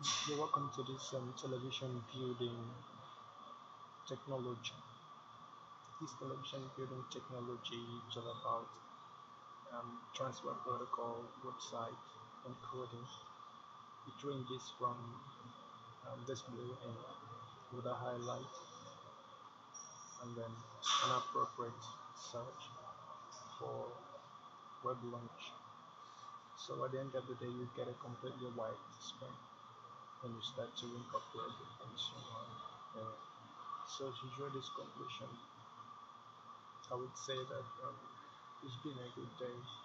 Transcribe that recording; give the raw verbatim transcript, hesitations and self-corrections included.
You're welcome to this um, television building technology. This television building technology is all about um, transfer protocol, website, and coding. It ranges from um, display and with a highlight and then an appropriate search for web launch. So at the end of the day, you get a completely white screen when you start to incorporate it and so on. Yeah. So to draw this conclusion, I would say that um, it's been a good day